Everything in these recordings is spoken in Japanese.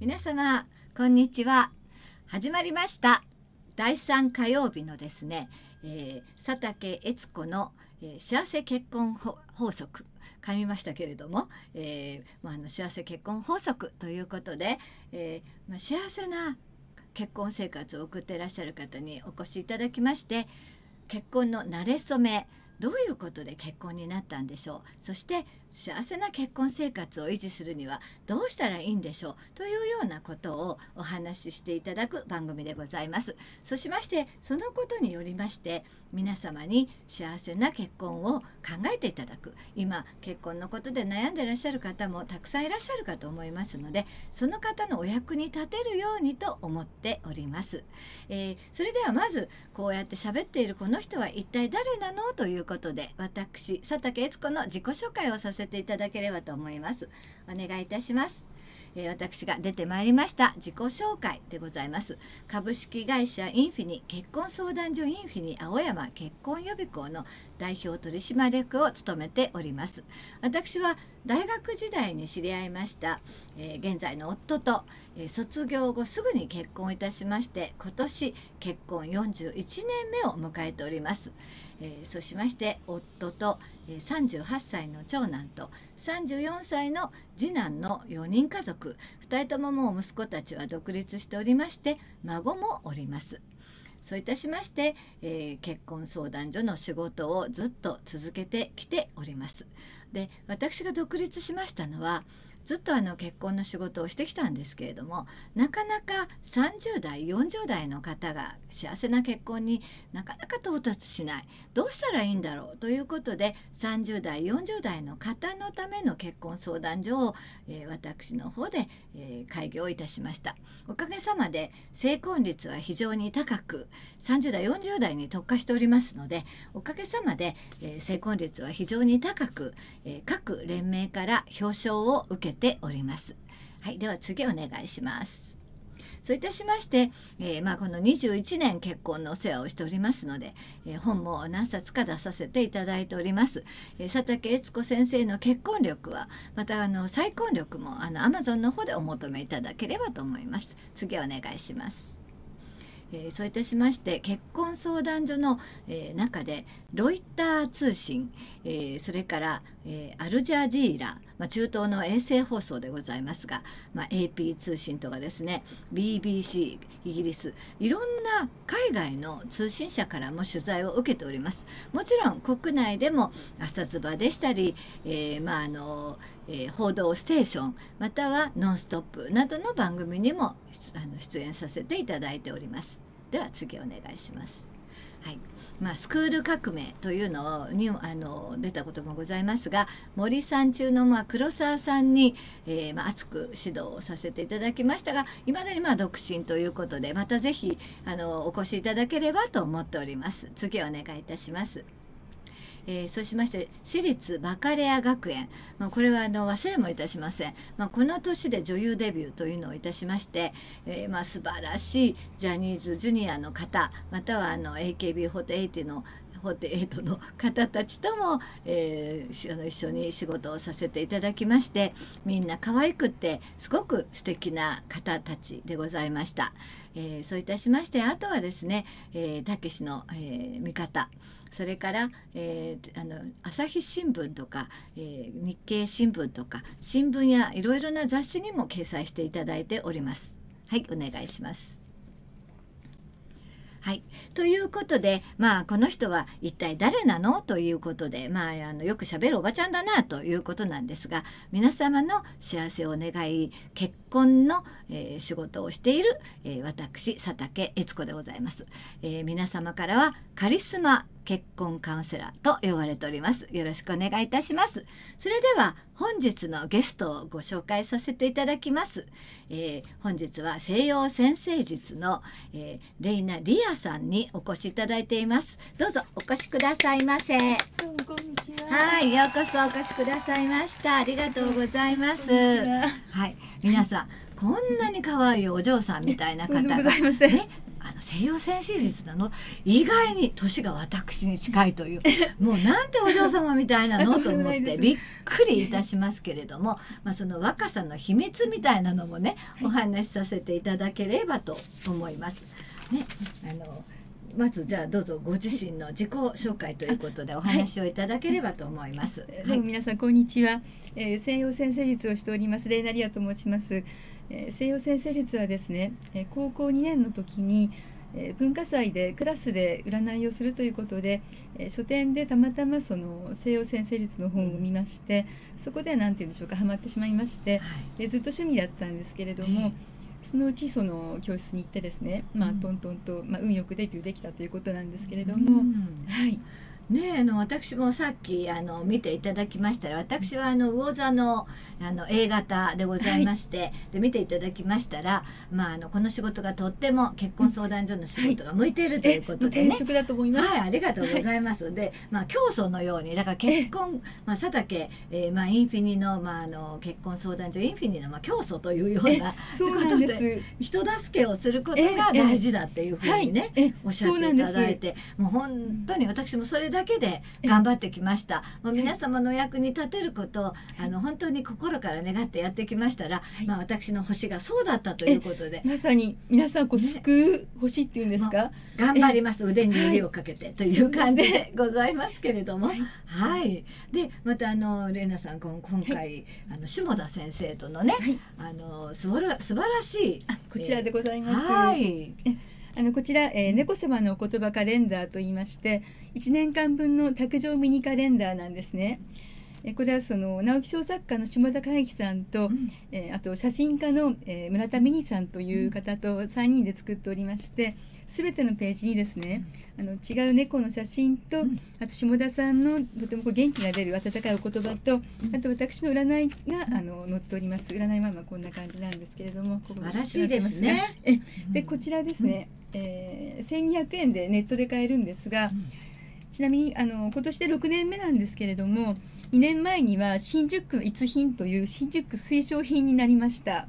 皆様こんにちは。始まりました第3火曜日のですね、佐竹悦子の、幸せ結婚法則噛みましたけれども、幸せ結婚法則ということで、幸せな結婚生活を送っていらっしゃる方にお越しいただきまして、結婚の馴れ初め、どういうことで結婚になったんでしょう、そして幸せな結婚生活を維持するにはどうしたらいいんでしょうというようなことをお話ししていただく番組でございます。そうしまして、そのことによりまして皆様に幸せな結婚を考えていただく、今結婚のことで悩んでいらっしゃる方もたくさんいらっしゃるかと思いますので、その方のお役に立てるようにと思っております。それではまずこうやって喋っているこの人は一体誰なのということで、私佐竹悦子の自己紹介をさせていただければと思います。お願いいたします。私が出てまいりました自己紹介でございます。株式会社インフィニ結婚相談所インフィニ青山結婚予備校の代表取締役を務めております。私は大学時代に知り合いました、現在の夫と、卒業後すぐに結婚いたしまして、今年結婚41年目を迎えております。そうしまして夫と、38歳の長男と34歳の次男の4人家族、2人とももう息子たちは独立しておりまして、孫もおります。そういたしまして、結婚相談所の仕事をずっと続けてきております。で、私が独立しましたのはずっと結婚の仕事をしてきたんですけれども、なかなか30代40代の方が幸せな結婚になかなか到達しない、どうしたらいいんだろうということで、30代40代の方のための結婚相談所を、私の方で、開業いたしました。おかげさまで成婚率は非常に高く、30代40代に特化しておりますので、おかげさまで、成婚率は非常に高く、各連盟から表彰を受けております。はい、では次お願いします。そういたしまして、この21年結婚のお世話をしておりますので、本も何冊か出させていただいております。佐竹悦子先生の結婚力はまた再婚力もAmazon の方でお求めいただければと思います。次お願いします。そういたしまして、結婚相談所の、中でロイター通信、それから、アルジャジーラ、中東の衛星放送でございますが、AP 通信とかですね、 BBC イギリス、いろんな海外の通信社からも取材を受けております。もちろん国内でも朝ズバでしたり、報道ステーションまたはノンストップなどの番組にも出演させていただいております。では次お願いします。はい、スクール革命というのに出たこともございますが、森さん中の黒沢さんに、熱く指導をさせていただきましたが、いまだに独身ということで、またぜひお越しいただければと思っております。次お願いいたします。そうしまして私立バカレア学園、これは忘れもいたしません。この年で女優デビューというのをいたしまして、素晴らしいジャニーズジュニアの方、またはAKB48の方たちとも、一緒に仕事をさせていただきまして、みんな可愛くってすごく素敵な方たちでございました。そういたしまして、あとはですね、たけしの、味方、それから、朝日新聞とか、日経新聞とか新聞やいろいろな雑誌にも掲載していただいております。はい、お願いします。はい、ということで、この人は一体誰なのということで、よくしゃべるおばちゃんだなということなんですが、皆様の幸せを願い結婚の、仕事をしている、私佐竹悦子でございます。皆様からはカリスマ結婚カウンセラーと呼ばれております。よろしくお願いいたします。それでは本日のゲストをご紹介させていただきます。本日は西洋占星術の、レイナリアさんにお越しいただいています。どうぞお越しくださいませ。 どうもこんにちは。 はい、ようこそお越しくださいました。ありがとうございます。はい、皆さんこんなに可愛いお嬢さんみたいな方がね、 西洋占星術なの意外に年が私に近いというもうなんてお嬢様みたいなのと思ってびっくりいたしますけれども、その若さの秘密みたいなのもね、お話しさせていただければと思います。ね、まずじゃあどうぞご自身の自己紹介ということでお話をいただければと思います。 どうも皆さんこんにちは。西洋占星術をしておりますレイナリアと申します。西洋占星術はですね、高校2年の時に文化祭でクラスで占いをするということで、書店でたまたまその西洋占星術の本を見まして、そこでは何て言うんでしょうか、ハマってしまいまして、ずっと趣味だったんですけれども、そのうちその教室に行ってですね、トントンと、運よくデビューできたということなんですけれども、はい。 ね、私もさっき見ていただきましたら、私は魚座のA 型でございまして、で見ていただきましたら、この仕事がとっても結婚相談所の仕事が向いているということでね、 転職だと思います。 はい、ありがとうございます。で、教祖のようにだから結婚、佐竹、インフィニの結婚相談所インフィニの教祖というようなことで人助けをすることが大事だっていうふうにね、おっしゃっていただいて、もう本当に私もそれだけで頑張ってきました。もう皆様のお役に立てることを本当に心から願ってやってきましたら、私の星がそうだったということで、 まさに皆さんこう救う星っていうんですか、 頑張ります、腕に指をかけてという感じでございますけれども、はい。でまたレイナさん今回下田先生とのね、素晴らしいこちらでございます。 はい。 こちら、猫様のお言葉カレンダーといいまして、1年間分の卓上ミニカレンダーなんですね。これはその直木賞作家の下田景樹さんと、あと写真家の、村田美希さんという方と3人で作っておりまして、全てのページにですね、違う猫の写真と、あと下田さんのとても元気が出る温かいお言葉と、あと私の占いが載っております。占いはこんな感じなんですけれども、 素晴らしいですね。 でこちらですね、1200円でネットで買えるんですが、ちなみに今年で6年目なんですけれども、2年前には新宿区の逸品という新宿区推奨品になりました。はい。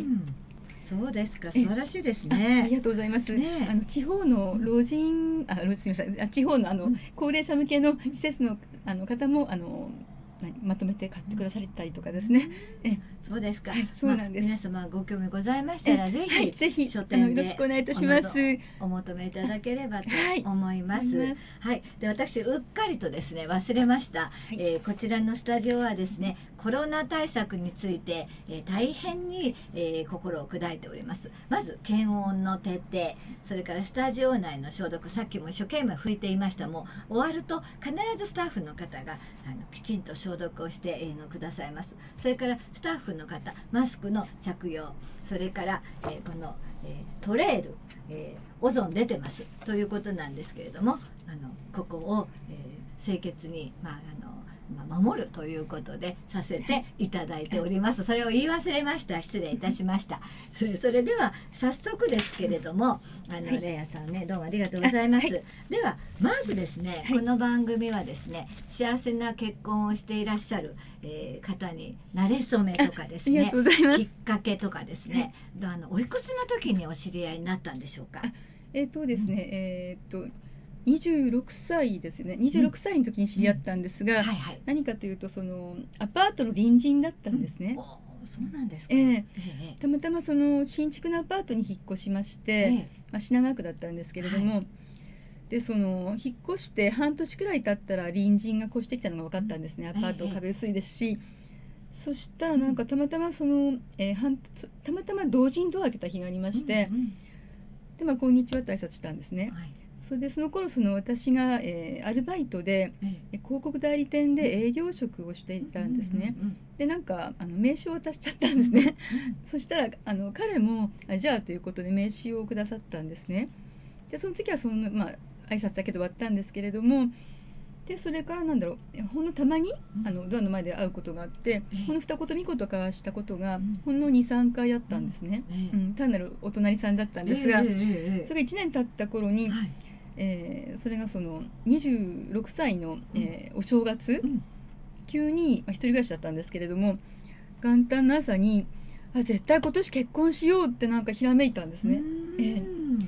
そうですか、素晴らしいですね。 ありがとうございます。地方の老人、すみません、地方の高齢者向けの施設の方もまとめて買ってくださったりとかですね。 そうですか。 そうなんです。 皆様ご興味ございましたらぜひ書店でよろしくお願いいたします。 お求めいただければと思います。はい。で私うっかりとですね忘れました。こちらのスタジオはですねコロナ対策について大変に心を砕いております。まず検温の徹底、それからスタジオ内の消毒、さっきも一生懸命拭いていました。もう終わると必ずスタッフの方がきちんと消毒をしてくださいます。それからスタッフの方マスクの着用、それからこのトレール、オゾン出てますということなんですけれども、ここを清潔に守るということでさせていただいております。それを言い忘れました。失礼いたしました。それでは早速ですけれども、レイヤさんね、どうもありがとうございます。ではまずですね、この番組はですね、幸せな結婚をしていらっしゃる、方に馴れ初めとかですね、きっかけとかですね、おいくつの時にお知り合いになったんでしょうか。 ですね、26歳ですよね。26歳の時に知り合ったんですが、何かというとそのアパートの隣人だったんですね。 そうなんですか。 たまたまその新築のアパートに引っ越しまして、品川区だったんですけれども、でその引っ越して半年くらい経ったら隣人が越してきたのが分かったんですね。アパート壁薄いですし、そしたらなんかたまたまその、たまたま同時にドア開けた日がありまして、でこんにちはって挨拶したんですね。それでその頃私が、アルバイトで、広告代理店で営業職をしていたんですね。でなんか名刺を渡しちゃったんですね。そしたら彼もじゃあということで名刺をくださったんですね。でその時はその挨拶だけで終わったんですけれども、でそれからなんだろう、ほんのたまにドアの前で会うことがあって、ほんの二言三言交わしたことがほんの 2,3 回あったんですね。単なるお隣さんだったんですが、それが1年経った頃に、それがその26歳の、お正月、急に一人暮らしだったんですけれども、元旦の朝に絶対今年結婚しようってなんかひらめいたんですね。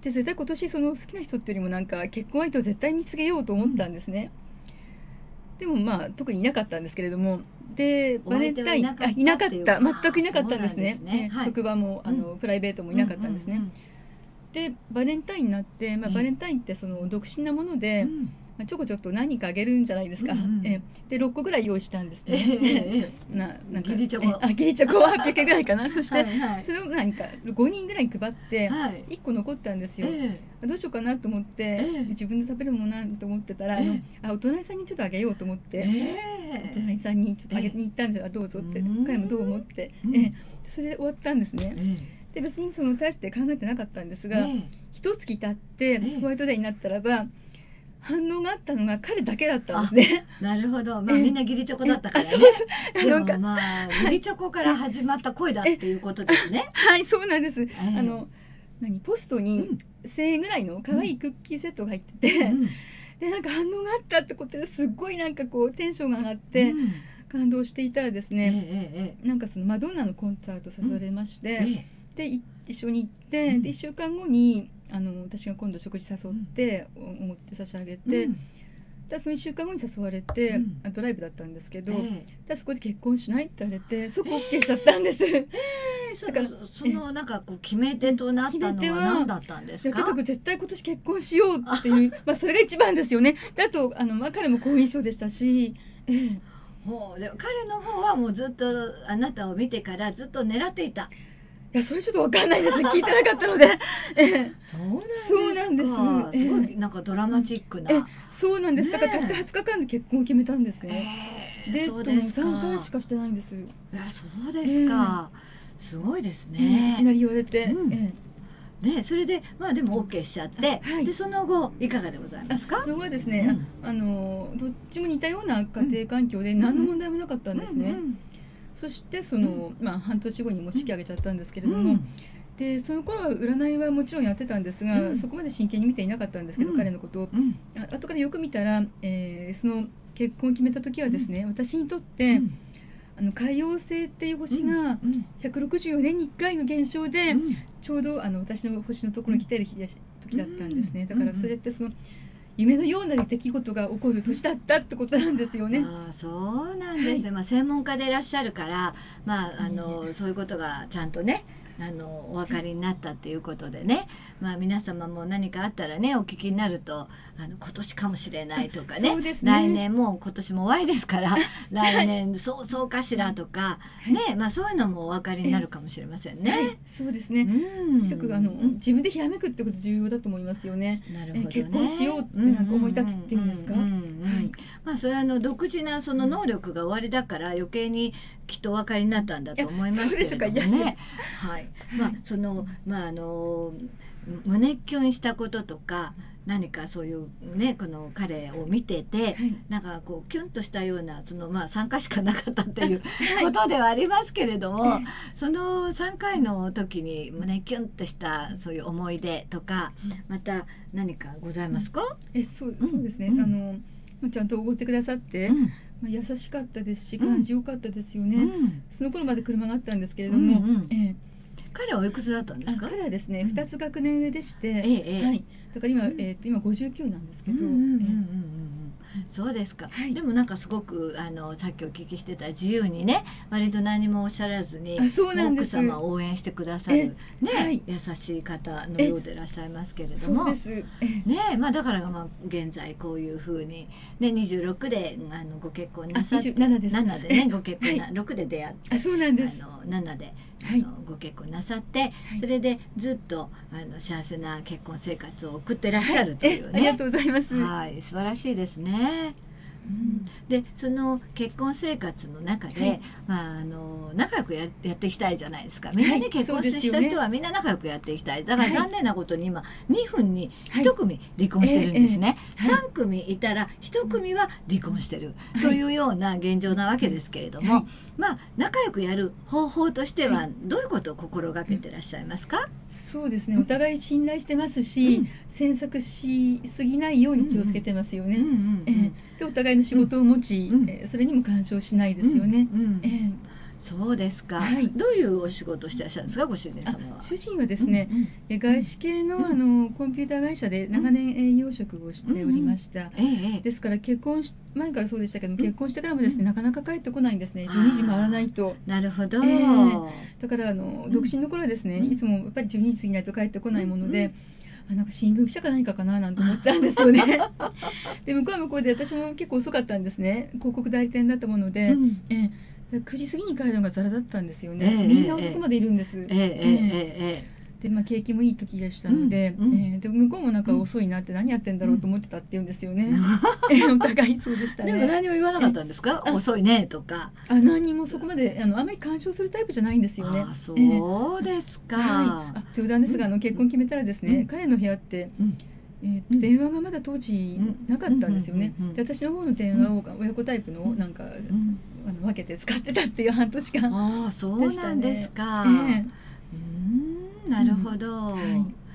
で絶対今年その好きな人っていうよりもなんか結婚相手を絶対見つけようと思ったんですね。でもまあ特にいなかったんですけれども、でバレンタインいなかった全くいなかったんですね。職場もプライベートもいなかったんですね。でバレンタインになって、バレンタインってその独身なもので、ちょこちょっと何かあげるんじゃないですか。で6個ぐらい用意したんですね。なんか義理チョコ、 義理チョコは800円ぐらいかな。そしてそれを何か5人ぐらい配って1個残ったんですよ。どうしようかなと思って自分で食べるものなんと思ってたら、お隣さんにちょっとあげようと思って、お隣さんにちょっとあげに行ったんですよ。どうぞって、彼もどう思って、それで終わったんですね。で別にその大して考えてなかったんですが、一月経ってホワイトデーになったらば反応があったのが彼だけだったんですね。 なるほど、みんな義理チョコだったからね。でも義理チョコから始まった恋だっていうことですね。 はい、そうなんです。ポストに1000円ぐらいの可愛いクッキーセットが入ってて、でなんか反応があったってことですっごいなんかこうテンションが上がって感動していたらですね、なんかそのマドンナのコンサート誘われまして、で一緒に行って、で1週間後に私が今度食事誘って思って差し上げて、でその1週間後に誘われて、ドライブだったんですけど、でそこで結婚しないって言われて即 OK しちゃったんです。 だからそのなんかこう決め手となったのは何だったんですか？ とにかく絶対今年結婚しようっていうそれが一番ですよね。であと彼も好印象でしたし、 もうでも彼の方はもうずっとあなたを見てからずっと狙っていた。 いやそれちょっとわかんないですね。聞いてなかったので。 そうなんです。すごいなんかドラマチックな。 そうなんです。だからたった20日間で結婚を決めたんですね。デートも3回しかしてないんです。 いやそうですか。すごいですね。 いきなり言われて。 それででも OK しちゃって、でその後いかがでございますか？ その後はですね、どっちも似たような家庭環境で何の問題もなかったんですね。そしてその半年後にも式挙げちゃったんですけれども、でその頃は占いはもちろんやってたんですが、そこまで真剣に見ていなかったんですけど、彼のことを後からよく見たら、その結婚を決めた時はですね、私にとって海王星っていう星が164年に1回の現象で、ちょうど私の星のところに来てる時だったんですね。だからそれってその夢のような出来事が起こる年だったってことなんですよね。 そうなんですね。専門家でいらっしゃるからそういうことがちゃんとねお分かりになったっていうことでね、皆様も何かあったらねお聞きになると今年かもしれないとかね、来年も今年も終わりですから来年そうかしらとかね、そういうのもお分かりになるかもしれませんね。 そうですね。とにかく自分でひらめくってこと重要だと思いますよね。 なるほどね。 結婚しようってなんか思い立つっていうんですか。 それは独自なその能力がおありだから余計にきっとお分かりになったんだと思いますけれどもね。はい。その胸キュンしたこととか何かそういうねこの彼を見てて、なんかこうキュンとしたようなその3回しかなかったっていうことではありますけれども、その3回の時に胸キュンとしたそういう思い出とかまた何かございますか？ そうですね。ちゃんとおごってくださって。優しかったですし感じよかったですよね。その頃まで車があったんですけれども、 彼はおいくつだったんですか？ 彼はですね2つ学年上でして、だから今59なんですけど。 そうですか。でもなんかすごくさっきお聞きしてた自由にね割と何もおっしゃらずに奥様を応援してくださる優しい方のようでいらっしゃいますけれども、だから現在こういうふうにね26でご結婚なさって7でねご結婚6で出会って7でご結婚なさって、それでずっと幸せな結婚生活を送ってらっしゃるというね。 ありがとうございます。 素晴らしいですね。でその結婚生活の中で、仲良くやっていきたいじゃないですか。みんなね、結婚した人はみんな仲良くやっていきたい。だから残念なことに今2分に1組離婚してるんですね。3組いたら1組は離婚してるというような現状なわけですけれども、仲良くやる方法としてはどういうことを心がけてらっしゃいますか？ そうですね。お互い信頼してますし、詮索しすぎないように気をつけてますよね。でお互いの仕事を持ち、それにも干渉しないですよね。 そうですか。 はいどういうお仕事をしてらっしゃるんですか、ご主人様は。 主人はですね、外資系の、コンピューター会社で長年営業職をしておりました。ですから前からそうでしたけど、結婚してからもですね、なかなか帰ってこないんですね。12時回らないと。 なるほど。 だから独身の頃はですね、いつもやっぱり12時過ぎないと帰ってこないもので、なんか新聞記者か何かかななんて思ったんですよね。で向こうは向こうで私も結構遅かったんですね。広告代理店だったもので、9時過ぎに帰るのがザラだったんですよね。みんな遅くまでいるんです。で景気もいい時でしたので、で向こうもなんか遅いなって何やってんだろうと思ってたって言うんですよね。お互いそうでしたね。 でも何も言わなかったんですか、遅いねとか。 何にもそこまであんまり干渉するタイプじゃないんですよね。 そうですか。 冗談ですが結婚決めたらですね、彼の部屋って電話がまだ当時なかったんですよね。で私の方の電話を親子タイプのなんか分けて使ってたっていう半年間でしたね。 そうなんですか。なるほど。はい。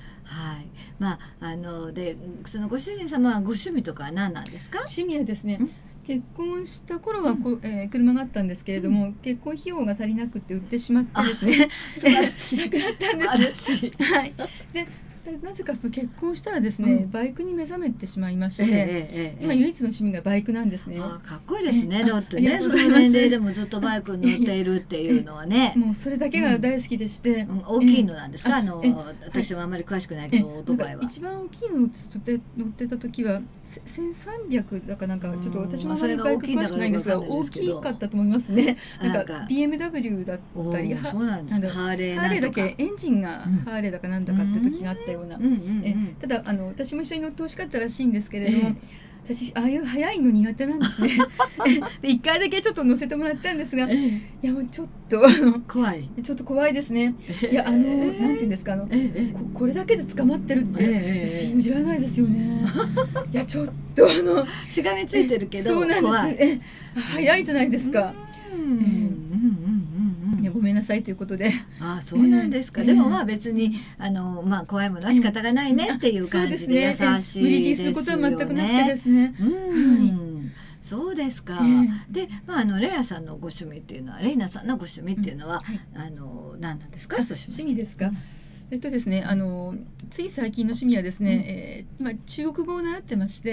でそのご主人様はご趣味とかは何なんですか？ 趣味はですね、結婚した頃は車があったんですけれども、結婚費用が足りなくて売ってしまってですね、なくなったんです。はい。でなぜかその結婚したらですね、バイクに目覚めてしまいまして、今唯一の趣味がバイクなんですね。 かっこいいですね。だってね、その年齢でもずっとバイクに乗っているっていうのはね。 もうそれだけが大好きでして。 大きいのなんですか？私はあんまり詳しくないけど、オートバイは。 一番大きいの乗ってた時は1300だかなんか、ちょっと私もあんまりバイク詳しくないんですが、大きかったと思いますね。なんか BMW だったり、ハーレーだけエンジンがハーレーだかなんだかって時があったような。ただ私も一緒に乗ってほしかったらしいんですけれども、私ああいう速いの苦手なんですね。で1回だけちょっと乗せてもらったんですが、いやもうちょっと怖い。 ちょっと怖いですね。いやなんていうんですかこれだけで捕まってるって信じられないですよね。いやちょっとしがみついてるけど、 そうなんです。速いじゃないですか。ごめんなさいということで。 そうなんですか。でも別に怖いものは仕方がないねっていう感じで優しいですよね。 無理強いすることは全くなくてですね。 そうですか。でレイナさんのご趣味っていうのは何なんですか？ 趣味ですか。ですね、つい最近の趣味はですね、今中国語を習ってまして、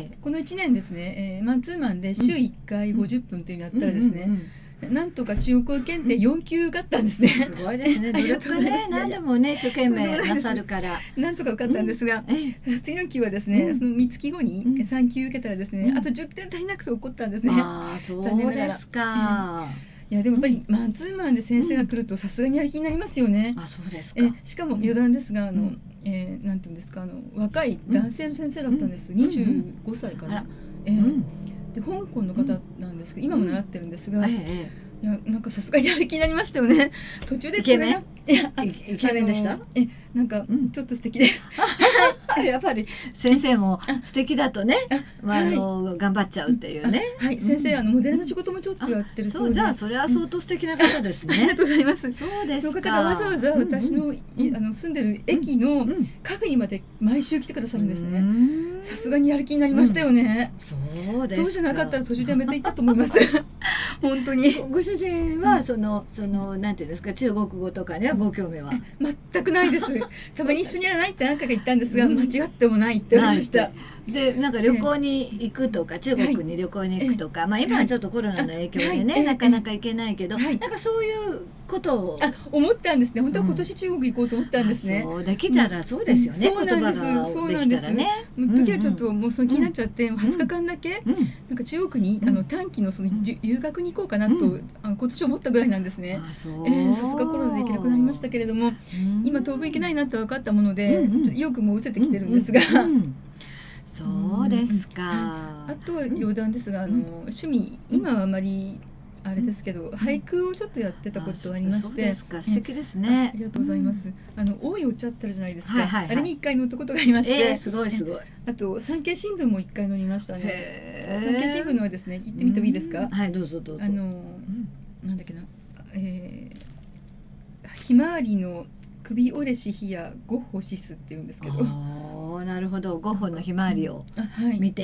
この1年ですね、マンツーマンで週1回50分というのをやったらですね、なんとか中国語検定4級受かったんですね。 すごいですね。努力がね、何でもね一生懸命なさるから。 なんとか受かったんですが、次の級はですね、その3月後に3級受けたらですね、あと10点足りなくて怒ったんですね。 そうですか。 いやでもやっぱりマンツーマンで先生が来るとさすがにやる気になりますよね。 そうですか。 しかも余談ですがなんていうんですか若い男性の先生だったんです。25歳かな。で香港の方なんですけど今も習ってるんですが、いやなんかさすがにやる気になりましたよね。途中でイケメンでした？ なんかちょっと素敵です。 やっぱり先生も素敵だとね、頑張っちゃうっていうね。 先生モデルの仕事もちょっとやってるそうで。 じゃあそれは相当素敵な方ですね。 ありがとうございます。 そうですか。 その方がわざわざ私の住んでる駅のカフェにまで毎週来てくださるんですね。さすがにやる気になりましたよね。そうじゃなかったら途中でやめていたと思います。本当に。 ご主人はなんていうんですか、中国語とかにはご興味は全くないです。たまに一緒にやらないって何回か言ったんですが、間違ってもないって言われました。 でなんか旅行に行くとか、中国に旅行に行くとか、今はちょっとコロナの影響でね、なかなか行けないけど、なんかそういうことを思ったんですね。本当は今年中国行こうと思ったんですね。 そうできたらそうですよね。 そうなんです。そうなんです。時はちょっともうその気になっちゃって20日間だけなんか中国に短期のその留学に行こうかなと今年思ったぐらいなんですね。さすがコロナで行けなくなりましたけれども、今当分行けないなって分かったもので意欲も失せてきてるんですが。 そうですか。 あとは余談ですが趣味今はあまりあれですけど俳句をちょっとやってたことがありまして。 素敵ですね。 ありがとうございます。多いお茶ってあるじゃないですか。あれに1回乗ったことがありまして。 すごいすごい。 あと産経新聞も1回乗りましたね。産経新聞のはですね、行ってみてもいいですか？ はい、どうぞどうぞ。 なんだっけな、ひまわりの首折れし日やゴッホシスっていうんですけど。 なるほど、ゴッホのひまわりを見て、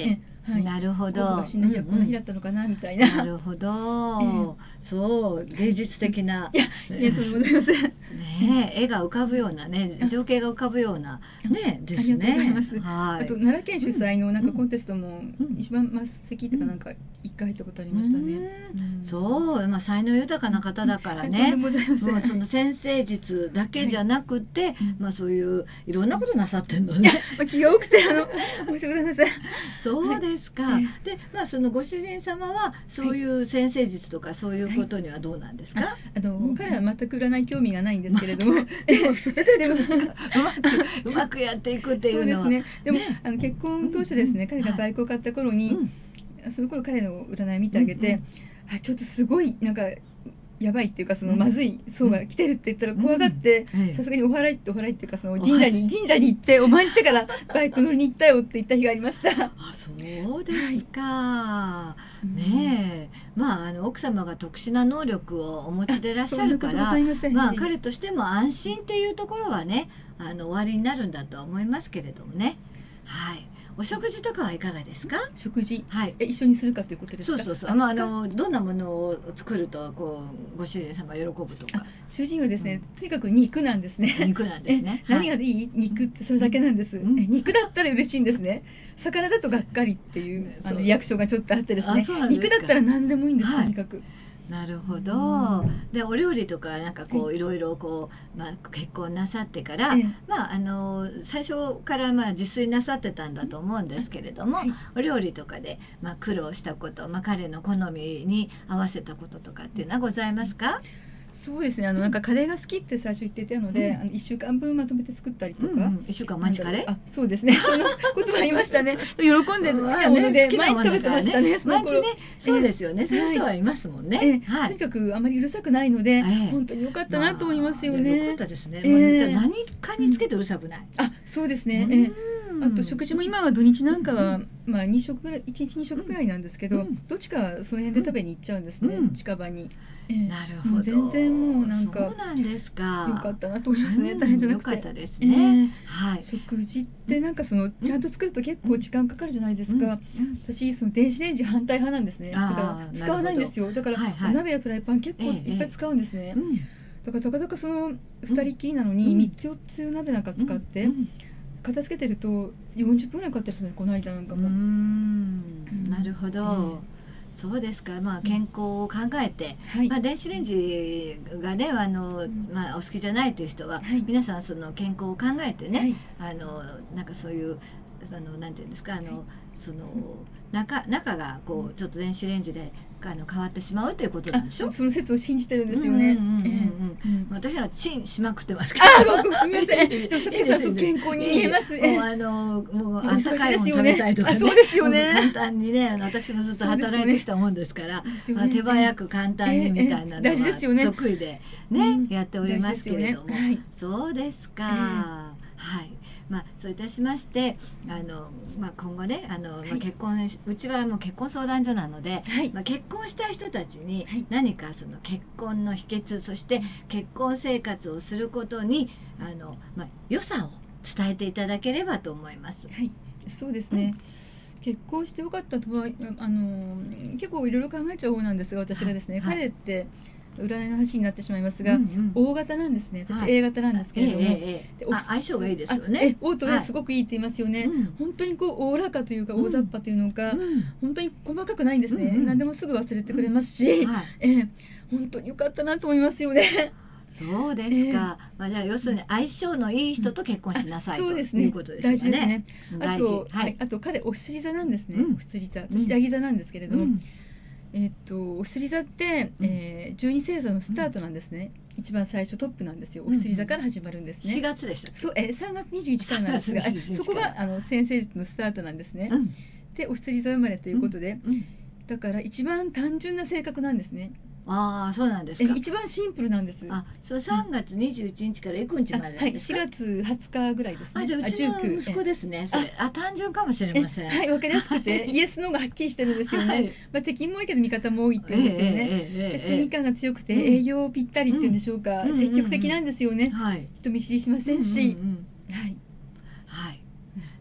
なるほここど。 が死んだ日はこんな日だったのかなみたいな。 なるほど。そう芸術的な。 いやとんでもございません。 ね絵が浮かぶようなね情景が浮かぶようなねですね。 ありがとうございます。 はい。 あと奈良県主催のなんかコンテストも一番末席とかなんか一回入ったことありましたね。 そうまあ才能豊かな方だからね。もうその先生術だけじゃなくてまあそういういろんなことなさってんのね。 気が多くて申し訳ございません。 そうですか。でまあそのご主人様はそういう先生術とかそういうことにはどうなんですか。 彼は全く占い興味がないんですけれども、でもうまくやっていくっていうのは。 そうですね。でも結婚当初ですね、彼がバイクを買った頃に、その頃彼の占い見てあげて、ちょっとすごいなんかやばいっていうかそのまずい層が来てるって言ったら怖がってさすがにお祓いっていうかその神社に行ってお参りしてからバイク乗りに行ったよって言った日がありました。 あ、そうですか。ねえ、まあ奥様が特殊な能力をお持ちでいらっしゃるから、まあ彼としても安心っていうところはね終わりになるんだとは思いますけれどもね。はい。お食事とかはいかがですか？ 食事、 はい、 一緒にするかということですか？ そうどんなものを作るとご主人様喜ぶとか。 主人はですね、とにかく肉なんですね。 肉なんですね。 何がいい？肉ってそれだけなんです。肉だったら嬉しいんですね。魚だとがっかりっていうリアクションがちょっとあってですね。肉だったら何でもいいんです、とにかく。 なるほど。でお料理とかなんかいろいろ結婚なさってから、最初から自炊なさってたんだと思うんですけれども、お料理とかで苦労したこと、彼の好みに合わせたこととかっていうのはございますか？ そうですね。なんかカレーが好きって最初言ってたので、1週間分まとめて作ったりとか。 1週間毎日カレー？ そうですね。そんなこともありましたね。喜んで好きなもので毎日食べてましたね。 毎日ね、そうですよね。そういう人はいますもんね。 とにかくあまりうるさくないので、本当に良かったなと思いますよね。 良かったですね。じゃあ何かにつけてうるさくない？ そうですね。あと食事も今は土日なんかは2食ぐらい、1日2食ぐらいなんですけど、どっちかその辺で食べに行っちゃうんですね。近場に。 なるほど。 全然もうなんかそうなんですか。 良かったなと思いますね。大変じゃなくて。 良かったですね。はい。 食事ってなんかちゃんと作ると結構時間かかるじゃないですか。私その電子レンジ反対派なんですね。だから使わないんですよ。だからお鍋やフライパン結構いっぱい使うんですね。だからたかだかその2人きりなのに3つ4つ鍋なんか使って片付けてると40分ぐらいかかってるんです。この間なんかも。 なるほど。そうですか。健康を考えて、電子レンジがねお好きじゃないという人は、皆さんその健康を考えてね、なんかそういうなんていうんですかその中がちょっと電子レンジで変わってしまうということなんでしょ。 その説を信じてるんですよね。 私はチンしまくってますから。 すみません。でもさつきさん健康に見えます。 もう温かいもの食べたいとかね。 そうですよね。 簡単にね私もずっと働いてきたもんですから、手早く簡単にみたいなのは得意でねやっておりますけれども、そうですか。はい。そういたしまして今後ね結婚うちはもう結婚相談所なので、結婚したい人たちに何かその結婚の秘訣、そして結婚生活をすることに良さを伝えていただければと思います。 はい、そうですね。結婚してよかったとは結構いろいろ考えちゃう方なんですが、私がですね、彼って占いの話になってしまいますが、O 型なんですね。私 A 型なんですけれども、 相性がいいですよね。 O と A すごくいいって言いますよね。本当におおらかというか大雑把というのか、本当に細かくないんですね。何でもすぐ忘れてくれますし、本当に良かったなと思いますよね。 そうですか。じゃあ要するに相性のいい人と結婚しなさいということですね。 大事ですね。あと彼お羊座なんですね。お羊座。私ヤギ座なんですけれども。お羊座って12星座のスタートなんですね。一番最初トップなんですよ。お羊座から始まるんですね。 4月でした。 そう、3月21日からなんですが、そこが先生術のスタートなんですね。でお羊座生まれということで、だから一番単純な性格なんですね。 ああ、そうなんですか。 一番シンプルなんです。 そう3月21日から幾日までですか。 4月20日ぐらいですね。 じゃあうちの息子ですね。それ単純かもしれません。 はい、わかりやすくてイエスノーがはっきりしてるんですよね。敵も多いけど味方も多いっていうんですよね。正義感が強くて営業ぴったりっていうんでしょうか。積極的なんですよね。人見知りしませんし。はい。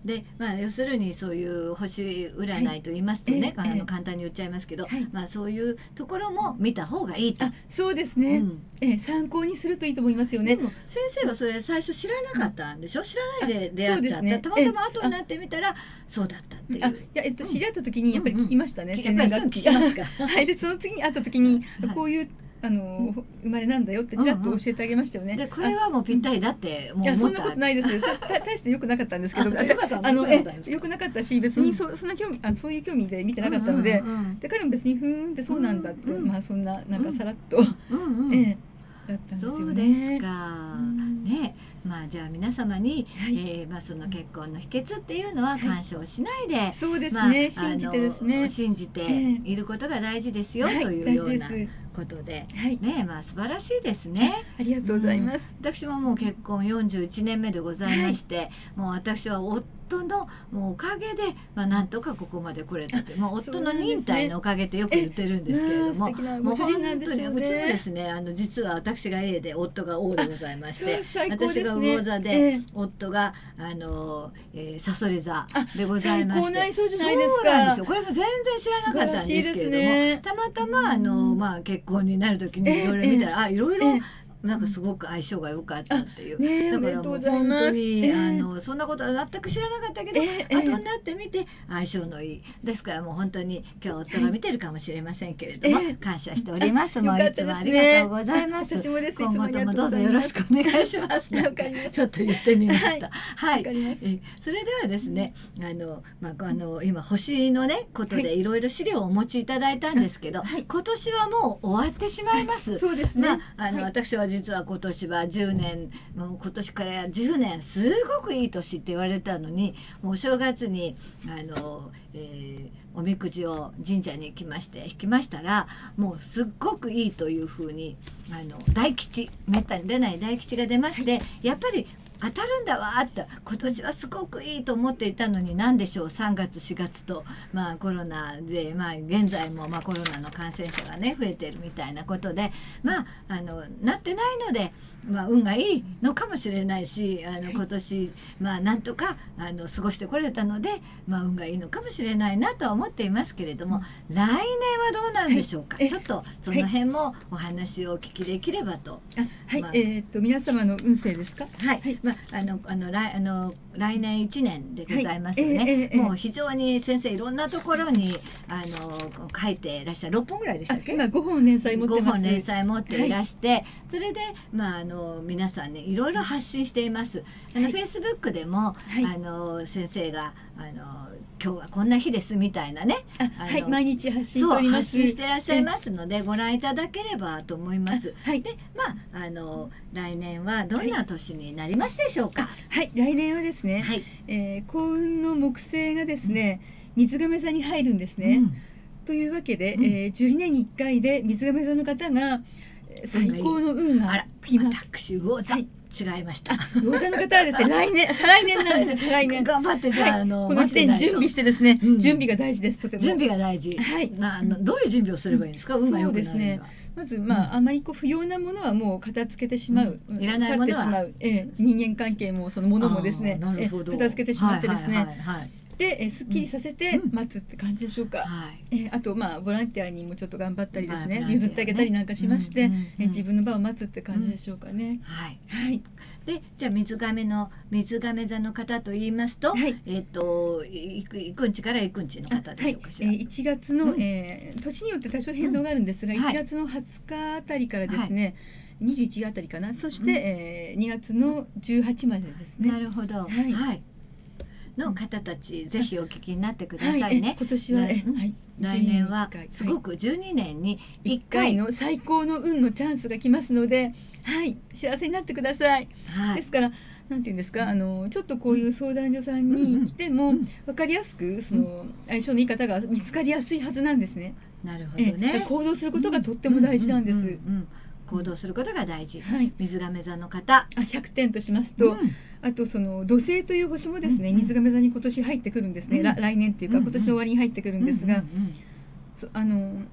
で要するにそういう星占いと言いますとね、簡単に言っちゃいますけど、そういうところも見た方がいいと。 そうですね、参考にするといいと思いますよね。 でも先生はそれ最初知らなかったんでしょ、知らないで出会っちゃった、たまたま後になってみたらそうだったっていう。 いや、知り合った時にやっぱり聞きましたね。 やっぱりすぐ聞きますか。 はい、でその次に会った時にこういう生まれなんだよってちらっと教えてあげましたよね。 でこれはもうぴったりだってもう思った。 いやそんなことないですよ。大して良くなかったんですけど、良くなかったし、別にそんなそういう興味で見てなかったので、で彼も別にふーんってそうなんだって、そんななんかさらっとだったんですよね。 そうですか。ね、じゃあ皆様にその結婚の秘訣っていうのは干渉しないで、 そうですね、信じてですね、 信じていることが大事ですよというようなことで、ね、素晴らしいですね。 ありがとうございます。 私ももう結婚41年目でございまして、もう私は夫のもうおかげでなんとかここまで来れたって、もう夫の忍耐のおかげってよく言ってるんですけれども、 ご主人なんですよね。 うちもですね、実は私が A で夫が O でございまして、私が魚魚座で夫がさそり座でございまして、 最高な相性じゃないですか。 そうなんですよ。これも全然知らなかったんですけれども、たまたま結婚になる時にいろいろ見たら、いろいろなんかすごく相性が良かったっていう。だからもう本当にそんなことは全く知らなかったけど、後になってみて相性のいいですから、もう本当に今日夫が見てるかもしれませんけれども、感謝しております。もういつもありがとうございます。 私もです。 今後ともどうぞよろしくお願いします。ちょっと言ってみました。はい。それではですね、今星のねことでいろいろ資料をお持ちいただいたんですけど、今年はもう終わってしまいます。 そうですね。 私は実は今年は10年、もう今年から10年すごくいい年って言われたのに、もうお正月におみくじを神社に行きまして引きましたら、もうすっごくいいというふうに大吉、めったに出ない大吉が出まして、やっぱり当たるんだわって今年はすごくいいと思っていたのに、何でしょう、3月4月とコロナで現在もコロナの感染者がね増えてるみたいなことでなってないので、運がいいのかもしれないし、今年なんとか過ごしてこれたので運がいいのかもしれないなとは思っていますけれども、来年はどうなんでしょうか。ちょっとその辺もお話をお聞きできればと。 皆様の運勢ですか。 はい。来年1年でございますよね。もう非常に先生いろんなところに書いていらっしゃる、6本ぐらいでしたっけ。 今5本連載持ってます。 5本連載持っていらして、それで皆さんねいろいろ発信しています。Facebook でも先生が今日はこんな日ですみたいなね、 毎日発信しております。 発信していらっしゃいますので、ご覧いただければと思います。で来年はどんな年になりますでしょうか。 来年はですね、幸運の木星がですね水亀座に入るんですね。というわけで、12年に1回で水亀座の方が最高の運が来ます。 私魚座違いました。 魚座の方はですね、再来年なんです。再来年頑張ってじゃあこの時点に準備してですね、準備が大事です。とても準備が大事。どういう準備をすればいいんですか。運が良くなるには。 まずあまり不要なものはもう片付けてしまう、 いらないものは人間関係もそのものもですね、片付けてしまってですね、ですっきりさせて待つって感じでしょうか。あとボランティアにもちょっと頑張ったりですね、譲ってあげたりなんかしまして、自分の場を待つって感じでしょうかね。 でじゃあ水亀座の方と言いますと、いくんちからいくんちの方でしょうかしら。 1月の年によって多少変動があるんですが、1月の20日あたりからですね、21あたりかな、そして2月の18までですね。 なるほど。の方たちぜひお聞きになってくださいね。 今年は来年はすごく12年に1回の最高の運のチャンスが来ますので、幸せになってください。ですからなんていうんですか、ちょっとこういう相談所さんに来ても分かりやすくその相性のいい方が見つかりやすいはずなんですね。 なるほどね。 行動することがとっても大事なんです。 行動することが大事。水亀座の方 100点としますと、あとその土星という星もですね、水亀座に今年入ってくるんですね。来年っていうか今年の終わりに入ってくるんですが、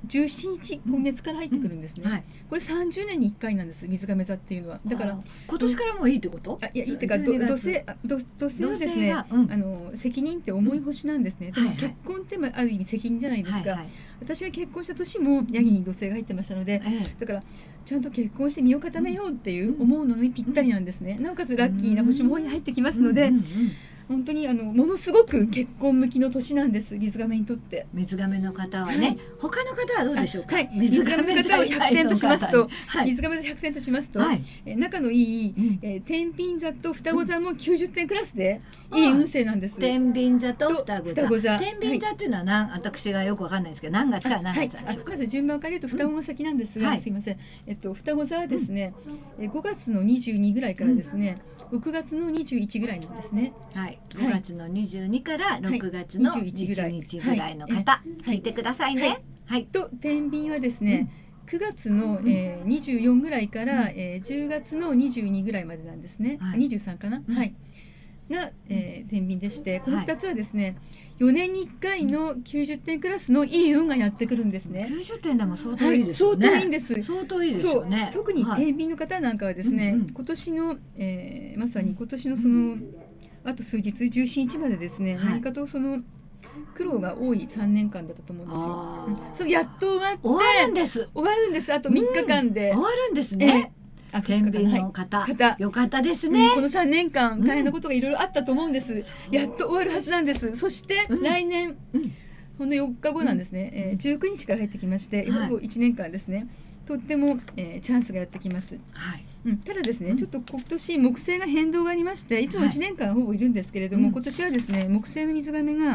17日今月から入ってくるんですね。 はい、 これ30年に1回なんです、水亀座っていうのは。だから今年からもいいってこと？ いや、いいってか、土星はですね、責任って重い星なんですね。でも結婚ってある意味責任じゃないですか。私が結婚した年もヤギに土星が入ってましたので、だからちゃんと結婚して身を固めようっていう思うのにぴったりなんですね。なおかつラッキーな星も入ってきますので、本当にものすごく結婚向きの年なんです、水亀にとって。 水亀の方はね、他の方はどうでしょうか。 水亀の方を100点としますと、水亀座100点としますと、仲のいい天秤座と双子座も90点クラスでいい運勢なんです。 天秤座と双子座。天秤座っていうのは私がよくわかんないですけど、何月から何月なんでしょうか。 まず順番から言うと双子が先なんですが、すいません。双子座はですね、5月の22ぐらいからですね、6月の21ぐらいなんですね。 はい、5月の22から6月の21日ぐらいの方、聞いてくださいね。はい。 と天秤はですね、9月の24ぐらいから10月の22ぐらいまでなんですね。23かな。はい。が天秤でして、この2つはですね、4年に1回の90点クラスのいい運がやってくるんですね。 90点でも相当いいですよね。 相当いいんです。 相当いいですよね。 特に天秤の方なんかはですね、今年のまさに今年のそのあと数日17日までですね、何かとその苦労が多い3年間だったと思うんですよ。それやっと終わって終わるんです。 終わるんです。あと3日間で終わるんですね。天秤の方、よかったですね。 この3年間大変なことがいろいろあったと思うんです。やっと終わるはずなんです。そして来年ほんの4日後なんですね。19日から入ってきまして、1年間ですね。とってもチャンスがやってきます。ただですね、ちょっと今年木星が変動がありまして、いつも1年間ほぼいるんですけれども、今年はですね、木星の水亀が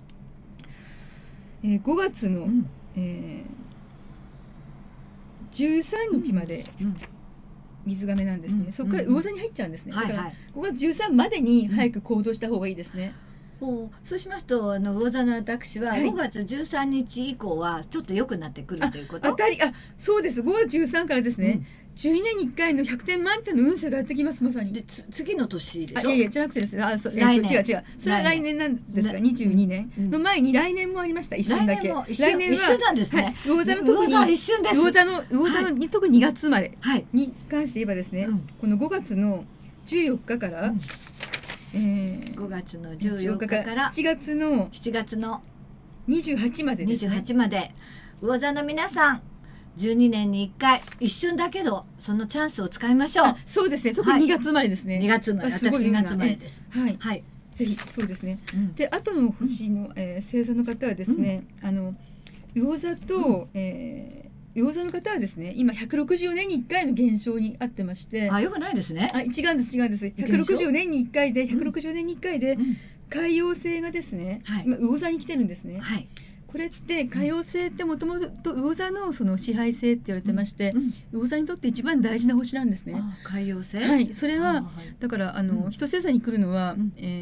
5月の13日まで水亀なんですね。そこから魚座に入っちゃうんですね。だから5月13までに早く行動した方がいいですね。 そうしますと魚座の私は5月13日以降はちょっと良くなってくるということ。 そうです。5月13からですね。12年に1回の100点満点の運勢がやってきます。まさに。 で次の年でしょ。 いやじゃなくてですね。来年違う。それは来年なんですが、22年の前に来年もありました。一瞬だけ。 来年は一瞬なんですね。 魚座の特に魚座の特に2月生まれに関して言えばですね、この5月の14日から。 5月の14日から 7月の28までですね。 28まで魚座の皆さん、12年に1回一瞬だけどそのチャンスを使いましょう。 そうですね。特に2月生まれですね。 2月生まれ。私2月生まれです。 はい。ぜひそうですね。で、後の星の星座の方はですね、魚座と魚座の方はですね、今160年に1回の現象にあってまして、 よくないですね。 違うんです。160年に1回で海王星がですね、今魚座に来てるんですね。これって海王星ってもともと魚座のその支配星って言われてまして、魚座にとって一番大事な星なんですね。 海王星。 それはだから一星座に来るのは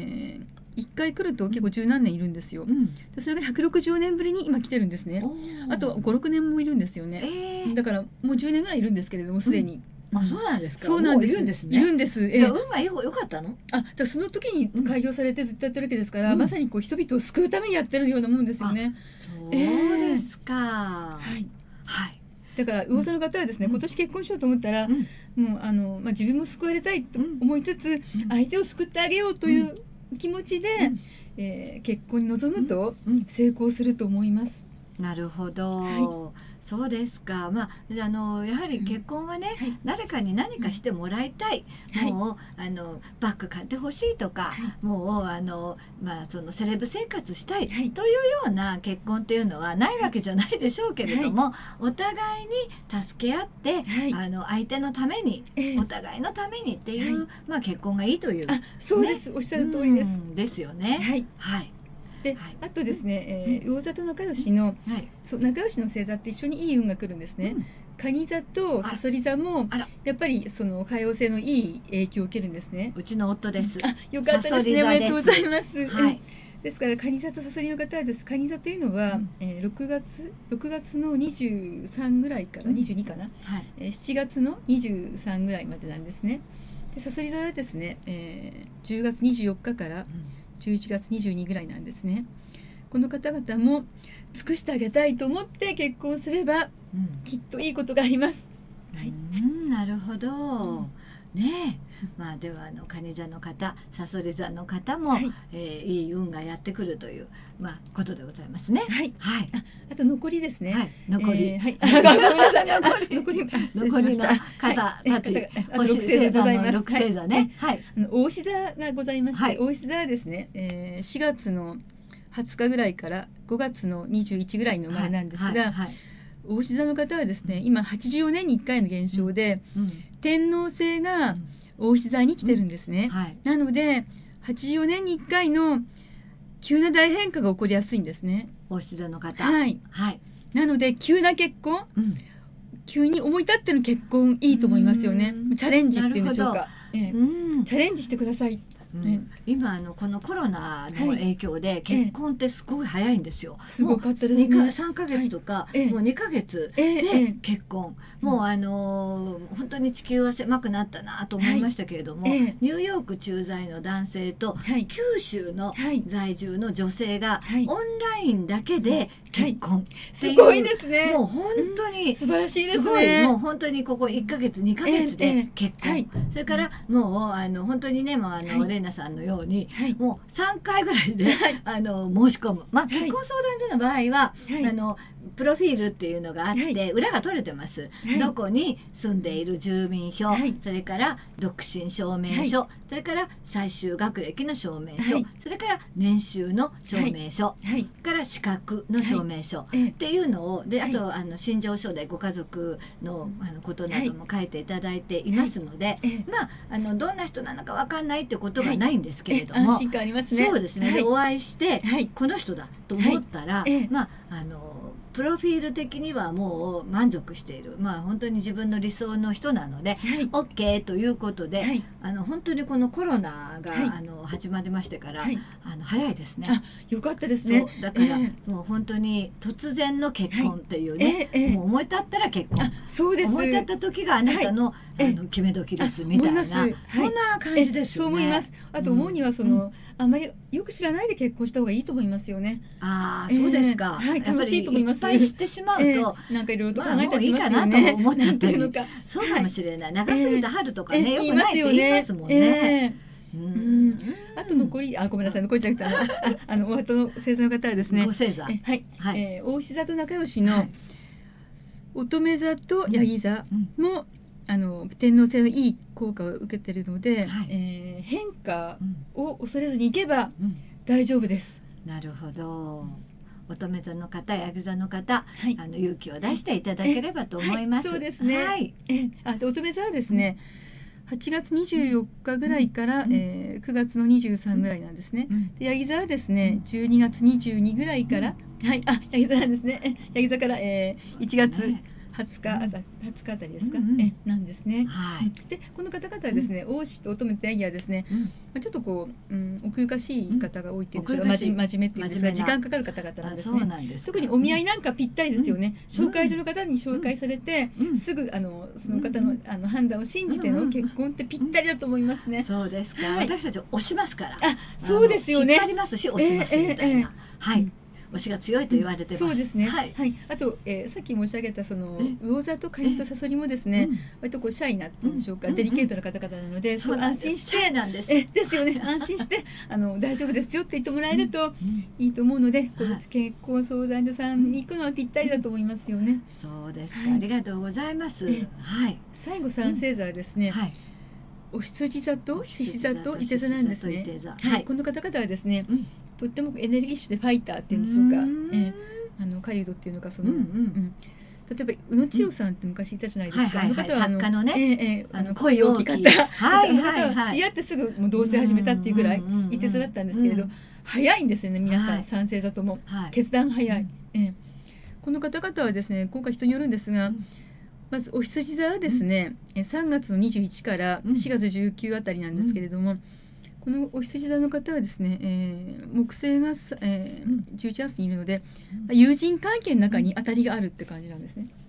1回来ると結構十何年いるんですよ。それが160年ぶりに今来てるんですね。あと5、6年もいるんですよね。だからもう10年ぐらいいるんですけれども、すでに。 そうなんですか。 そうなんです。 いるんですね。 いるんです。 運が良かったの？ だからその時に開業されてずっとやってるわけですから、まさにこう人々を救うためにやってるようなもんですよね。 そうですか。はい。 だから魚座の方はですね、今年結婚しようと思ったら、もう自分も救われたいと思いつつ、相手を救ってあげようという気持ちで結婚に臨むと成功すると思います。 なるほど。そうですか。やはり結婚はね、誰かに何かしてもらいたい。もうバッグ買ってほしいとか、もうそのセレブ生活したいというような結婚っていうのはないわけじゃないでしょうけれども、お互いに助け合って相手のために、お互いのためにっていう結婚がいいという。 そうです。おっしゃる通りです。 ですよね。はい。 で、あとですね、魚座と仲良しの仲良しの星座って一緒にいい運が来るんですね。蟹座とさそり座もやっぱりその海王星のいい影響を受けるんですね。 うちの夫です。 よかったですね。おめでとうございます。ですから蟹座とさそりの方はです。蟹座というのは6月の23ぐらいから22かな。7月の23ぐらいまでなんですね。でさそり座はですね、10月24日から11月22ぐらいなんですね。 この方々も尽くしてあげたいと思って結婚すればきっといいことがあります。はい、 なるほど。ねえ、まあでは蟹座の方、さそり座の方も、いい運がやってくるということでございますね。 はい。 はい。 あと残りですね。 はい。残り。 はい。 残りの方たち。 六星でございます。 六星座ね。はい。 牡牛座がございまして、牡牛座はですね、4月の20日ぐらいから5月の21ぐらいの生まれなんですが、牡牛座の方はですね、今84年に1回の現象で。天王星が牡牛座に来てるんですね。なので84年に1回の急な大変化が起こりやすいんですね。 牡牛座の方。 はい。なので急な結婚、急に思い立っての結婚いいと思いますよね。チャレンジっていうんでしょうか。チャレンジしてください。 今このコロナの影響で結婚ってすごい早いんですよ。 すごかったですね。 3ヶ月とかもう2ヶ月で結婚。もう本当に地球は狭くなったなと思いましたけれども、ニューヨーク駐在の男性と九州の在住の女性がオンラインだけで結婚。 すごいですね。 もう本当に素晴らしいですね。 もう本当にここ1ヶ月2ヶ月で結婚。それからもう本当にね、もうレナさんのようにもう3回ぐらいで申し込む。結婚相談所の場合はプロフィールっていうのがあって裏が取れてます。どこに住んでいる住民票、それから独身証明書、それから最終学歴の証明書、それから年収の証明書、から資格の証明書っていうのをで、あと心情書でご家族のことなども書いていただいていますので、どんな人なのかわかんないってことがないんですけれども、 安心感ありますね。 そうですね。でお会いしてこの人だと思ったら、プロフィール的にはもう満足している、本当に自分の理想の人なので、OK ということで、本当にこのコロナが、始まりましてから、早いですね。 よかったですね。 だから、もう本当に突然の結婚っていうね、もう思い立ったら結婚、 そうです。 思い立った時があなたの、決め時ですみたいな、そんな感じですよね。 そう思います。あと思うにはあんまりよく知らないで結婚した方がいいと思いますよね。 そうですか。 楽しいと思います。 いっぱい知ってしまうと、 なんかいろいろと考えたりしいいますよね。 かなと思っちゃったり、そうかもしれない。長すぎた春とかね、よくないって言いますもんね。 あと残りごめんなさい、残っちゃったお後の星座の方はですね。 星座。 牡牛座と仲良しの乙女座とヤギ座も天王星のいい効果を受けているので、変化を恐れずにいけば大丈夫です。 なるほど。乙女座の方、ヤギ座の方、勇気を出していただければと思います。 そうですね。乙女座はですね、8月24日ぐらいから9月の23ぐらいなんですね。でヤギ座はですね、12月22ぐらいからヤギ座なんですね。ヤギ座から1月20日あたりですか、なんですね。でこの方々はですね、王子と乙女とヤギはですね、ちょっと奥ゆかしい方が多いっていうんですか、真面目っていうんですか、時間かかる方々なんですね。特にお見合いなんかぴったりですよね。紹介所の方に紹介されてすぐその方の判断を信じての結婚ってぴったりだと思いますね。 そうですか。私たち推しますから。 そうですよね。 引っ張りますし推しますみたいな。はい。推しが強いと言われてます。 そうですね。あとさっき申し上げた魚座と蟹とサソリもですね、割とシャイなっていうんでしょうか、デリケートな方々なので、安心してですよね。安心して大丈夫ですよって言ってもらえるといいと思うので、この結婚相談所さんに行くのはぴったりだと思いますよね。 そうですか。ありがとうございます。 最後三星座はですね、お羊座と獅子座と伊手座なんですね。この方々はですね、とってもエネルギッシュでファイターっていうんでしょうか、狩人っていうのか、例えば宇野千代さんって昔いたじゃないですか。あの方は作家のね、 恋大きかった。あの方は知り合ってすぐもう同棲始めたっていうぐらいいてつだったんですけれど、早いんですよね。皆さん三星座とも決断早い。この方々はですね、今回人によるんですが、まずお羊座はですね、3月の21から4月19あたりなんですけれども、このお羊座の方はですね、木星が11月にいるので、友人関係の中に当たりがあるって感じなんですね。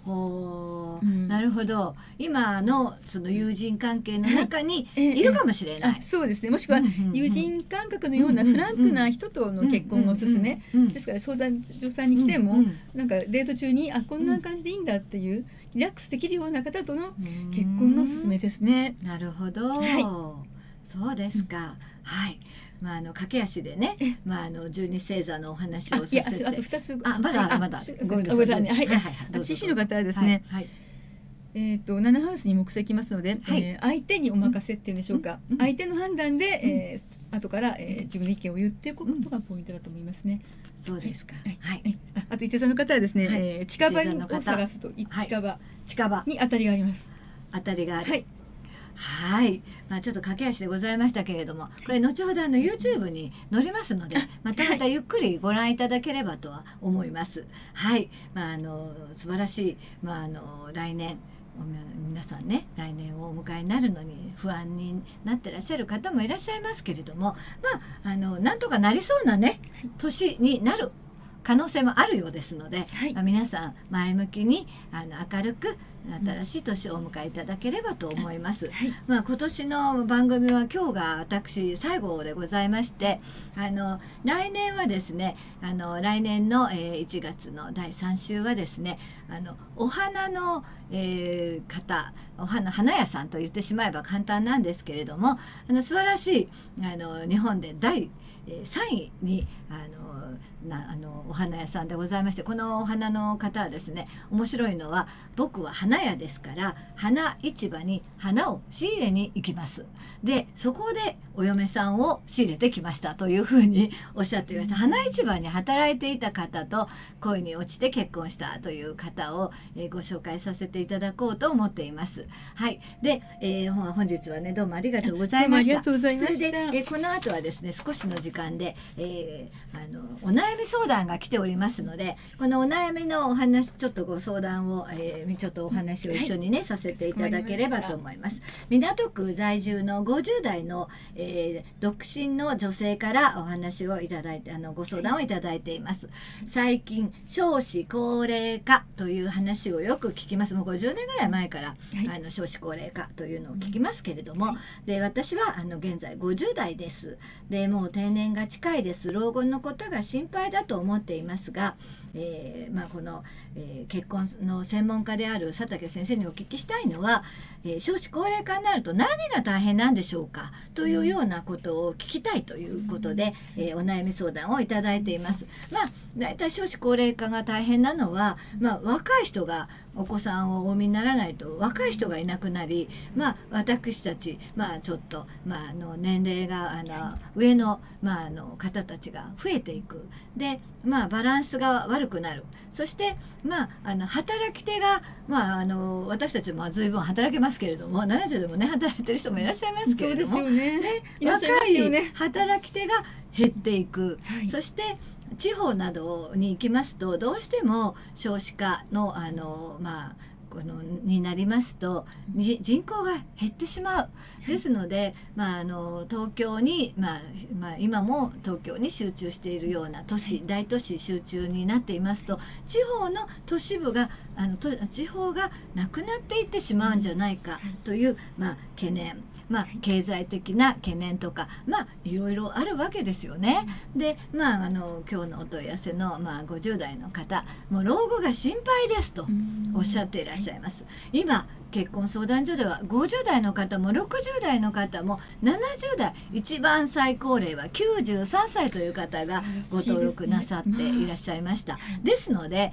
ほう、なるほど。今のその友人関係の中にいるかもしれない。 そうですね。もしくは友人感覚のようなフランクな人との結婚がおすすめ。ですから相談所さんに来ても、なんかデート中にこんな感じでいいんだっていうリラックスできるような方との結婚がおすすめですね。 なるほど。そうですか。はい。駆け足でね、十二星座のお話をさせて。 あと2つ。 まだ。 ごめんなさいね。獅子の方はですね。7ハウスに木星きますので、相手にお任せっていうんでしょうか。相手の判断で後から自分の意見を言っていくことがポイントだと思いますね。 そうですか。はい。 あと伊手座の方はですね、近場を探すと近場に当たりがあります。 当たりがある。はい、ちょっと駆け足でございましたけれども、これ後ほどYouTube に載りますので、またゆっくりご覧いただければとは思います。はい、素晴らしい、来年皆さんね、来年をお迎えになるのに不安になってらっしゃる方もいらっしゃいますけれども、なんとかなりそうなね、年になる可能性もあるようですので、皆さん前向きに明るく新しい年をお迎えいただければと思います。今年の番組は今日が私最後でございまして、来年はですね、来年の1月の第3週はですね、お花の方、花屋さんと言ってしまえば簡単なんですけれども、素晴らしい日本で第3位にお花屋さんでございまして、このお花の方はですね、面白いのは、僕は花屋ですから花市場に花を仕入れに行きます。でそこでお嫁さんを仕入れてきましたというふうにおっしゃっていました。花市場に働いていた方と恋に落ちて結婚したという方をご紹介させていただこうと思っています。はい。で、本日はね、どうもありがとうございました。それでこの後はですね、少しの時間で、お悩み相談が来ておりますので、このお悩みのお話、ちょっとご相談を、ちょっとお話を一緒にね、させていただければと思います。港区在住の50代の、独身の女性からお話をいただいて、ご相談をいただいています。最近少子高齢化という話をよく聞きます。もう50年ぐらい前から、少子高齢化というのを聞きますけれども、で私は現在50代です。でもう定年が近いです。老後のことが心配だと思っていますが、この、結婚の専門家である佐竹先生にお聞きしたいのは、少子高齢化になると何が大変なんでしょうかというようなことを聞きたいということで、お悩み相談をいただいています。だいたい少子高齢化が大変なのは、若い人がお子さんをお産みにならないと若い人がいなくなり、私たち、ちょっと、年齢が上の、方たちが増えていく。で、バランスが悪くなる。そして、働き手が、私たちも随分働けますけれども、70でもね働いてる人もいらっしゃいますけれども、若い働き手が減っていく。そして地方などに行きますと、どうしても少子化のになりますと人口が減ってしまう。ですので、東京に、今も東京に集中しているような大都市集中になっていますと、地方の都市部が地方がなくなっていってしまうんじゃないかという、懸念、経済的な懸念とか、いろいろあるわけですよね。で、今日のお問い合わせの、50代の方、もう老後が心配ですとおっしゃっていらっしゃいます。今結婚相談所では50代の方も60代の方も70代、一番最高齢は93歳という方がご登録なさっていらっしゃいました。ですので、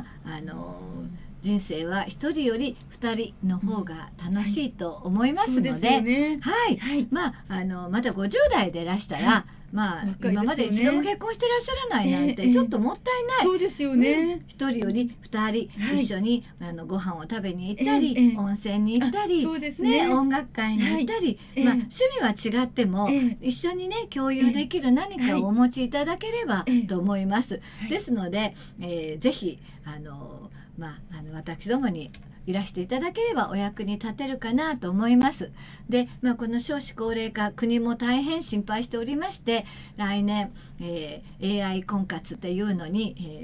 人生は一人より二人の方が楽しいと思いますので、まだ50代でいらしたら、今まで一度も結婚してらっしゃらないなんてちょっともったいない。 そうですよね。 一人より二人一緒にご飯を食べに行ったり、温泉に行ったり、音楽会に行ったり、趣味は違っても一緒にね共有できる何かをお持ちいただければと思います。ですので、ぜひ私どもにいらしていただければお役に立てるかなと思います。で、この少子高齢化、国も大変心配しておりまして、来年、AI 婚活っていうのに、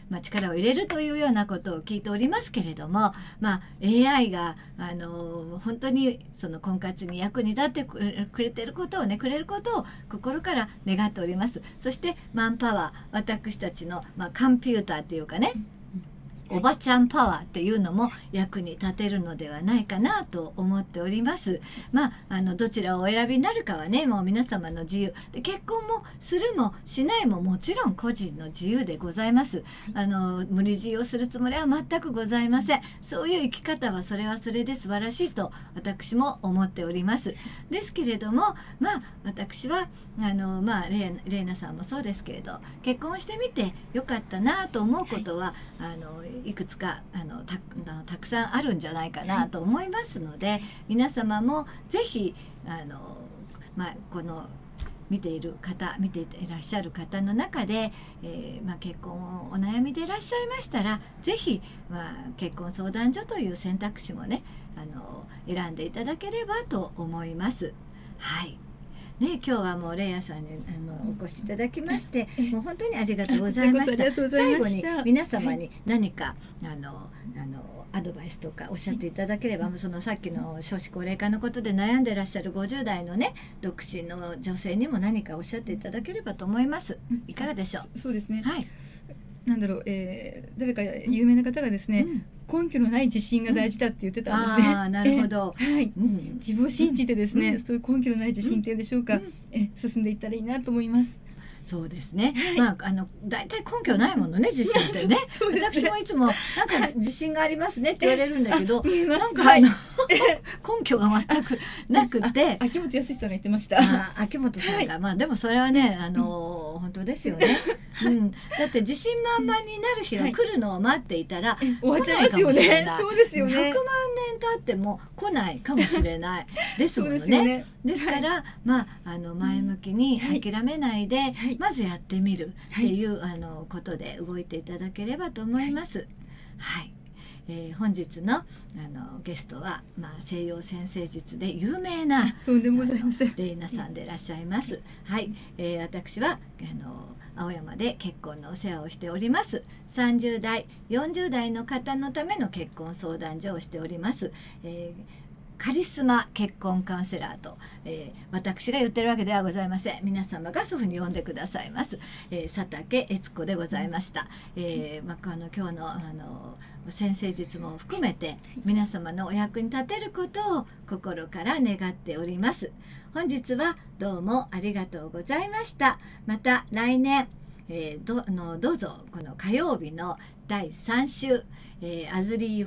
力を入れるというようなことを聞いておりますけれども、AI が本当にその婚活に役に立ってくれてることをね、くれることを心から願っております。そしてマンパワー、私たちの、コンピューターっていうかね、おばちゃんパワーっていうのも役に立てるのではないかなと思っております。どちらをお選びになるかはね、もう皆様の自由で、結婚もするもしないももちろん個人の自由でございます。無理強いをするつもりは全くございません。そういう生き方はそれはそれで素晴らしいと私も思っております。ですけれども、私はレイナさんもそうですけれど、結婚してみてよかったなと思うことは、いくつかたくさんあるんじゃないかなと思いますので、皆様もぜひこの見ていらっしゃる方の中で、結婚をお悩みでいらっしゃいましたら、ぜひ、結婚相談所という選択肢もね、選んでいただければと思います。はい。ね、今日はもうレイヤさんにお越しいただきまして、もう本当にありがとうございました。最後に皆様に何か、アドバイスとかおっしゃっていただければ、そのさっきの少子高齢化のことで悩んでいらっしゃる50代のね、独身の女性にも何かおっしゃっていただければと思います。いかがでしょう。 そうですね。 はい。 なんだろう、誰か有名な方がですね、根拠のない自信が大事だって言ってたんですね。 なるほど。 はい。自分を信じてですね、そういう根拠のない自信っていうんでしょうか、進んでいったらいいなと思います。 そうですね。だいたい根拠ないものね、自信ってね。私もいつもなんか自信がありますねって言われるんだけど、なんか根拠が全くなくて。 秋元康さんが言ってました。 秋元さんが、でもそれはね、本当ですよね。だって自信満々になる日が来るのを待っていたら、 終わっちゃいますよね。そうですよね。 100万年経っても来ないかもしれないですもんね。ですから、前向きに諦めないで、まずやってみるっていうことで動いていただければと思います。はい。本日のゲストは、西洋占星術で有名なレイナさんでいらっしゃいます。はい。私は青山で結婚のお世話をしております。30代40代の方のための結婚相談所をしております。カリスマ結婚カウンセラーと、私が言ってるわけではございません。皆様がそういうふうに呼んでくださいます。佐竹悦子でございました。今日の占星術も含めて皆様のお役に立てることを心から願っております。本日はどうもありがとうございました。また来年、どうぞこの火曜日の第3週、アズリー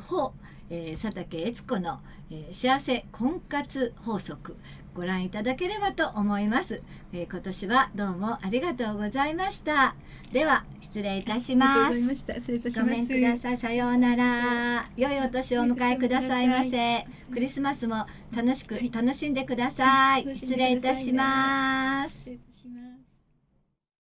4、佐竹悦子の、幸せ婚活法則ご覧いただければと思います。今年はどうもありがとうございました。では失礼いたします。ごめんください。さようなら。良いお年をお迎えくださいませ。クリスマスも楽しんでください。失礼いたします。